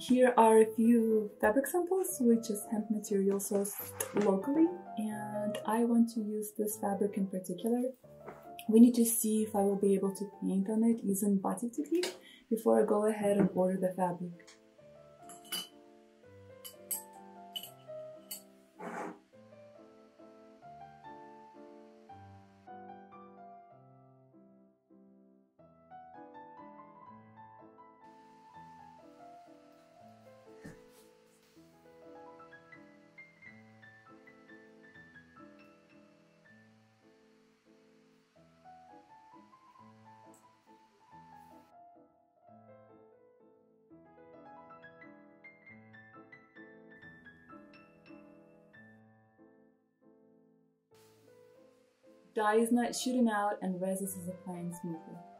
Here are a few fabric samples, which is hemp material sourced locally, and I want to use this fabric in particular. We need to see if I will be able to paint on it using Batik technique before I go ahead and order the fabric. Dye is not shooting out and resin is applying smoothly.